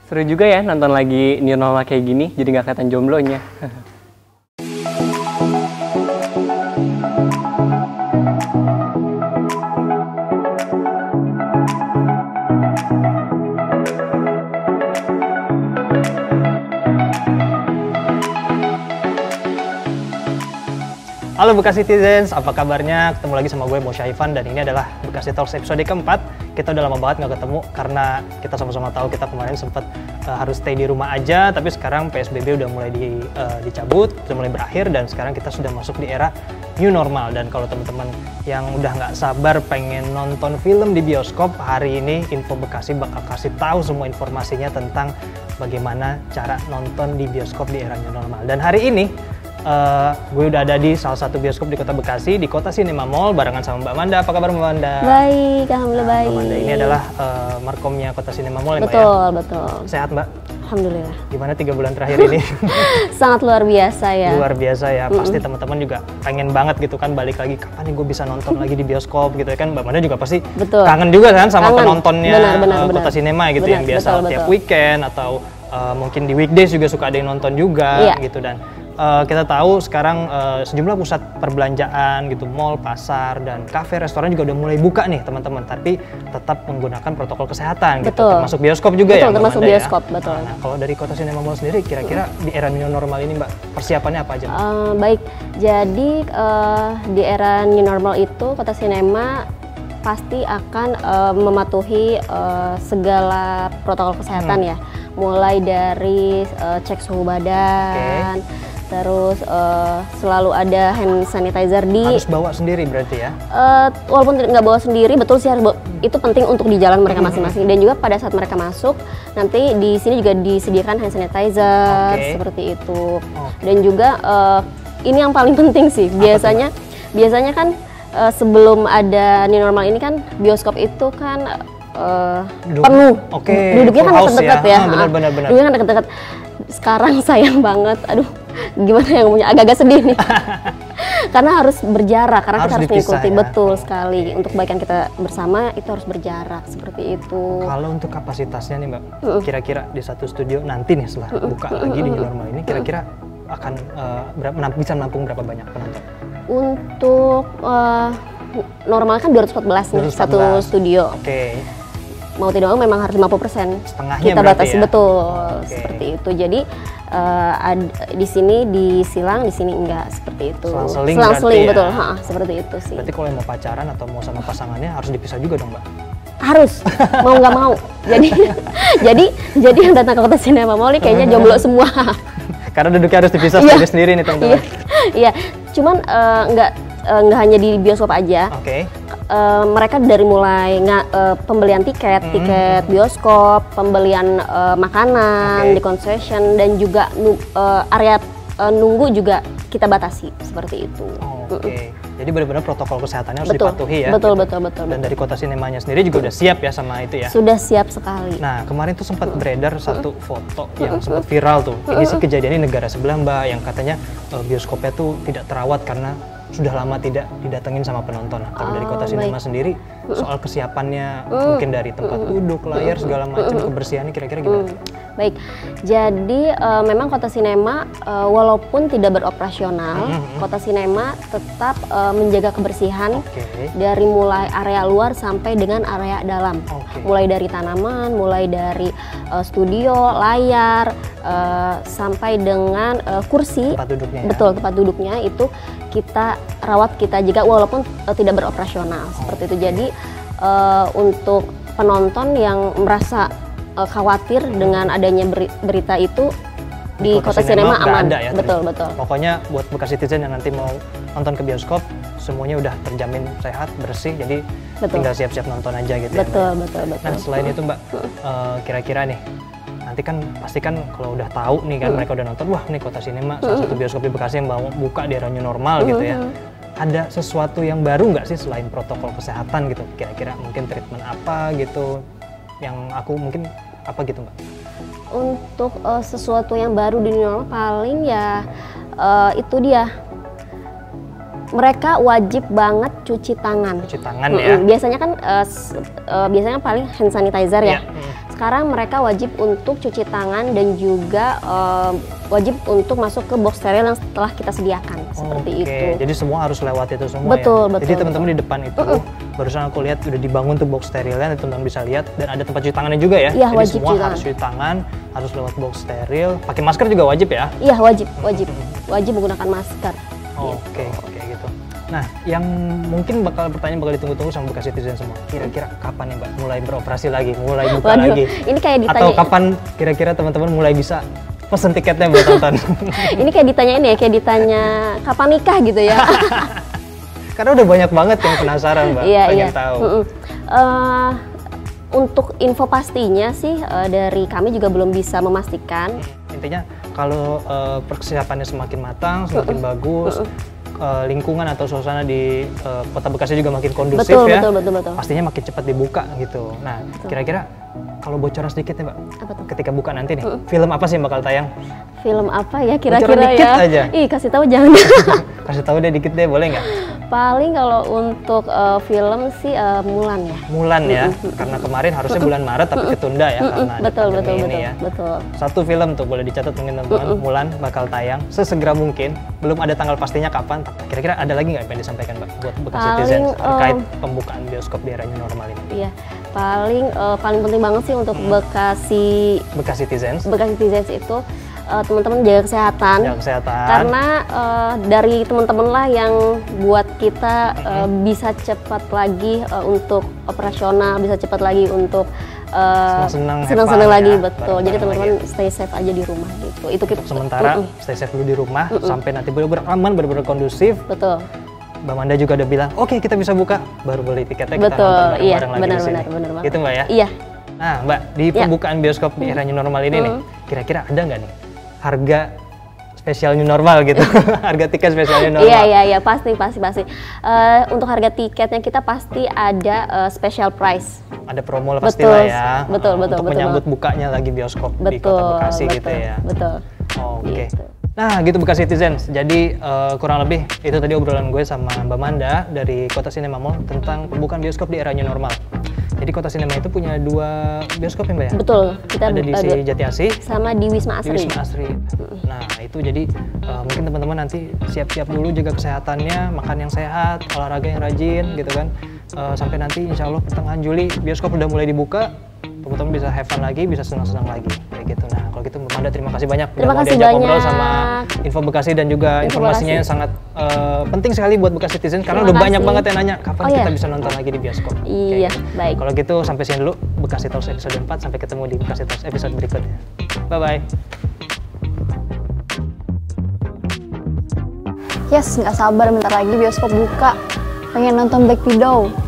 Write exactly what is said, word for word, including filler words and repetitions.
Seru juga ya nonton lagi new normal kayak gini, jadi nggak kelihatan jomblonya. Halo Bekasi Citizens, apa kabarnya? Ketemu lagi sama gue Mosya Ivan dan ini adalah Bekasi Talks episode keempat. Kita udah lama banget nggak ketemu karena kita sama-sama tahu kita kemarin sempat uh, harus stay di rumah aja, tapi sekarang P S B B udah mulai di, uh, dicabut, udah mulai berakhir dan sekarang kita sudah masuk di era new normal. Dan kalau teman-teman yang udah nggak sabar pengen nonton film di bioskop, hari ini Info Bekasi bakal kasih tahu semua informasinya tentang bagaimana cara nonton di bioskop di era new normal. Dan hari ini Uh, gue udah ada di salah satu bioskop di Kota Bekasi, di Kota Cinema Mall, barengan sama Mbak Manda. Apa kabar Mbak Manda? Baik, alhamdulillah nah, baik. Mbak Manda ini adalah uh, markomnya Kota Cinema Mall ya Mbak? Betul, ya? betul. Sehat Mbak? Alhamdulillah. Gimana tiga bulan terakhir ini? Sangat luar biasa ya. Luar biasa ya, Mm-mm. pasti teman-teman juga pengen banget gitu kan balik lagi, kapan nih gue bisa nonton lagi di bioskop gitu ya kan. Mbak Manda juga pasti betul. kangen juga kan sama kangen. penontonnya benar, benar, uh, benar. Kota Cinema gitu, benar, yang biasa betul, tiap betul. weekend atau uh, mungkin di weekdays juga suka ada yang nonton juga iya. gitu. Dan Uh, kita tahu sekarang uh, sejumlah pusat perbelanjaan gitu, mall, pasar, dan kafe, restoran juga udah mulai buka nih teman-teman, tapi tetap menggunakan protokol kesehatan gitu, betul. termasuk bioskop juga. Betul, ya termasuk Mbak Manda, bioskop, ya? betul. Nah, kalau dari Kota Cinema Mall sendiri kira-kira di era new normal ini Mbak, persiapannya apa aja Mbak? Uh, baik, jadi uh, di era new normal itu Kota Cinema pasti akan uh, mematuhi uh, segala protokol kesehatan hmm. ya, mulai dari uh, cek suhu badan, okay. Terus uh, selalu ada hand sanitizer di. Harus bawa sendiri berarti ya? Uh, walaupun nggak bawa sendiri, betul sih harus bawa, itu penting untuk di jalan mereka masing-masing. Dan juga pada saat mereka masuk, nanti di sini juga disediakan hand sanitizer okay. seperti itu. Okay. Dan juga uh, ini yang paling penting sih, biasanya biasanya kan uh, sebelum ada new normal ini kan bioskop itu kan uh, Duduk. penuh. Okay. Duduknya kan dekat-dekat ya. ya. Ah, benar, benar, benar. Duduknya kan dekat-dekat. Sekarang sayang banget, aduh gimana yang punya agak-agak sedih nih. Karena harus berjarak, karena harus kita harus mengikuti, ya? Betul oh, sekali. Okay. Untuk kebaikan kita bersama itu harus berjarak, seperti itu. Kalau untuk kapasitasnya nih Mbak, kira-kira di satu studio nanti nih setelah buka lagi di new normal ini, kira-kira akan uh, berapa, bisa menampung berapa banyak penonton? Untuk uh, normal kan dua ratus empat belas nih, satu studio. Oke. Okay. Mau tidak mau memang harus lima puluh persen setengahnya kita batasi, ya? Betul, okay. Seperti itu. Jadi uh, ad, di sini disilang, di sini enggak, seperti itu. Selang-seling Selang-seling, ya? betul, ha, seperti itu sih. Berarti kalau mau pacaran atau mau sama pasangannya harus dipisah juga dong Mbak? Harus, mau nggak mau. Jadi, jadi, jadi yang datang ke Kota Cinema Mall ini kayaknya jomblo semua. Karena duduknya harus dipisah sendiri-sendiri nih teman-teman. Iya, cuman uh, nggak uh, nggak hanya di bioskop aja. Oke. Okay. Uh, mereka dari mulai nga, uh, pembelian tiket, mm-hmm. tiket bioskop, pembelian uh, makanan okay. di concession, dan juga uh, area uh, nunggu juga kita batasi seperti itu. Oh, Oke, okay. Jadi benar-benar protokol kesehatannya harus betul. dipatuhi ya. Betul, gitu. betul, betul. Dan dari Kota Sinemanya sendiri juga udah siap ya sama itu ya. Sudah siap sekali. Nah kemarin tuh sempat beredar satu foto yang sempat viral tuh. Ini sih kejadiannya negara sebelah Mbak, yang katanya uh, bioskopnya tuh tidak terawat karena sudah lama tidak didatengin sama penonton. Kalau oh, dari Kota Cinema baik. Sendiri soal kesiapannya mm. mungkin dari tempat duduk, layar segala macam, kebersihannya kira-kira gimana? Mm. Baik, jadi uh, memang Kota Cinema uh, walaupun tidak beroperasional, mm-hmm. Kota Cinema tetap uh, menjaga kebersihan okay. dari mulai area luar sampai dengan area dalam. Okay. Mulai dari tanaman, mulai dari uh, studio, layar, uh, sampai dengan uh, kursi. Tempat duduknya ya? Betul, tempat duduknya itu kita rawat, kita jaga walaupun uh, tidak beroperasional, oh. seperti itu. Jadi uh, untuk penonton yang merasa uh, khawatir hmm. dengan adanya beri, berita itu di, di Kota Cinema aman. Ada ya, betul, betul. Pokoknya buat Bekasi Citizen yang nanti mau nonton ke bioskop, semuanya udah terjamin sehat, bersih, jadi betul. Tinggal siap-siap nonton aja gitu. Betul, ya, betul, betul. Nah selain itu Mbak, kira-kira uh, nih, nanti kan pasti kan kalau udah tahu nih kan hmm. mereka udah nonton, wah nih Kota Cinema, salah satu bioskop di Bekasi yang mau buka di era new normal gitu ya. Ada sesuatu yang baru nggak sih selain protokol kesehatan gitu? Kira-kira mungkin treatment apa gitu yang aku mungkin apa gitu Mbak? Untuk uh, sesuatu yang baru di new normal paling ya uh, itu dia. Mereka wajib banget cuci tangan. Cuci tangan ya. Mm-hmm. Biasanya kan uh, uh, biasanya paling hand sanitizer ya. Yeah. Mm. sekarang mereka wajib untuk cuci tangan dan juga uh, wajib untuk masuk ke box steril yang telah kita sediakan, seperti Oke, itu. jadi semua harus lewat itu semua Betul, ya? betul. Jadi teman-teman di depan itu, Uh-uh. barusan aku lihat udah dibangun tuh box sterilnya, teman-teman bisa lihat, dan ada tempat cuci tangannya juga ya? Iya, jadi wajib semua cuci harus cuci tangan, harus lewat box steril, pakai masker juga wajib ya? Iya, wajib, wajib. Wajib menggunakan masker. Oke, oke gitu. Nah, yang mungkin bakal pertanyaan bakal ditunggu-tunggu sama bekas citizen semua. Kira-kira kapan nih Mbak mulai beroperasi lagi, mulai buka Waduh, lagi? ini kayak ditanya. Atau kapan kira-kira teman-teman mulai bisa pesen tiketnya buat nonton? Ini kayak ditanya ini ya, kayak ditanya kapan nikah gitu ya. Karena udah banyak banget yang penasaran Mbak, Iya, pengen iya. tahu. Mm-mm. Uh, untuk info pastinya sih uh, dari kami juga belum bisa memastikan. Intinya kalau uh, persiapannya semakin matang, semakin uh-uh. bagus, uh-uh. uh, lingkungan atau suasana di uh, Kota Bekasi juga makin kondusif betul, ya, betul, betul, betul. pastinya makin cepat dibuka gitu. Nah, betul. Kira-kira kalau bocoran sedikit nih Mbak, apa tuh? ketika buka nanti nih, uh-uh. film apa sih yang bakal tayang? Film apa ya Bocoran kira-kira dikit ya? aja. Ih, kasih tahu jangan. Kasih tahu deh dikit deh, boleh nggak? Paling kalau untuk uh, film sih uh, Mulan ya. Mulan ya, karena kemarin harusnya bulan Maret tapi ketunda ya karena ada betul, pandemi betul, ini betul, ya. betul. Satu film tuh boleh dicatat mungkin teman-teman, Mulan bakal tayang sesegera mungkin. Belum ada tanggal pastinya kapan. Kira-kira ada lagi nggak yang disampaikan Mbak buat bekas Paling, citizen terkait um, pembukaan bioskop di era new normal ini? Iya, paling uh, paling penting banget sih untuk hmm. Bekasi Bekas citizens. Bekasi Citizens itu uh, teman-teman jaga kesehatan. Jaga kesehatan. Karena uh, dari teman-teman lah yang buat kita uh, Mm-hmm. bisa cepat lagi uh, untuk operasional, bisa cepat lagi untuk uh, senang-senang senang-senang have fun lagi, ya, betul. Jadi bareng-bareng teman-teman lagi. stay safe aja di rumah gitu. Itu kita Untuk sementara Mm-mm. stay safe dulu di rumah Mm-mm. sampai nanti benar-benar aman, benar-benar kondusif. Betul. Mbak Manda juga udah bilang, oke kita bisa buka, baru beli tiketnya kita Betul, nonton iya, bareng-bareng lagi di sini. benar-benar, benar banget. Gitu Mbak ya? Iya. Nah Mbak, di Ya. pembukaan bioskop di era new normal ini nih, Hmm. kira-kira ada nggak nih harga spesial new normal gitu? Harga tiket spesial new normal? Iya, iya, iya, pasti, pasti, pasti. Uh, untuk harga tiketnya kita pasti ada uh, special price. Ada promo lah pasti Betul, lah ya. betul, betul, Untuk betul menyambut banget. bukanya lagi bioskop di Betul, Kota Bekasi betul, gitu ya. betul. Oh, Oke. Gitu. Nah gitu Bekasi Citizens, jadi uh, kurang lebih itu tadi obrolan gue sama Mbak Manda dari Kota Cinema Mall tentang pembukaan bioskop di era new normal. Jadi Kota Cinema itu punya dua bioskop ya Mbak ya? Betul. Kita Ada di uh, si dua- Jati Asih sama di Wisma di Asri. Wisma Asri. Nah itu jadi uh, mungkin teman-teman nanti siap-siap dulu jaga kesehatannya, makan yang sehat, olahraga yang rajin gitu kan. Uh, sampai nanti insya Allah pertengahan Juli bioskop udah mulai dibuka, teman-teman bisa have fun lagi, bisa senang-senang lagi kayak gitu. Nah kalau gitu Mbak Manda terima kasih banyak Terima udah kasih mau diajak ngobrol banyak. sama Info Bekasi dan juga Info informasinya Bekasi. yang sangat uh, penting sekali buat Bekasi Citizen karena Terima udah banyak kasih. banget yang nanya kapan Oh, kita iya. bisa nonton lagi di bioskop. Kayak Iya, gitu. baik. Kalau gitu sampai sini dulu Bekasi Talks episode empat, sampai ketemu di Bekasi Talks episode berikutnya. Bye bye. Yes, nggak sabar bentar lagi bioskop buka. Pengen nonton Black Widow.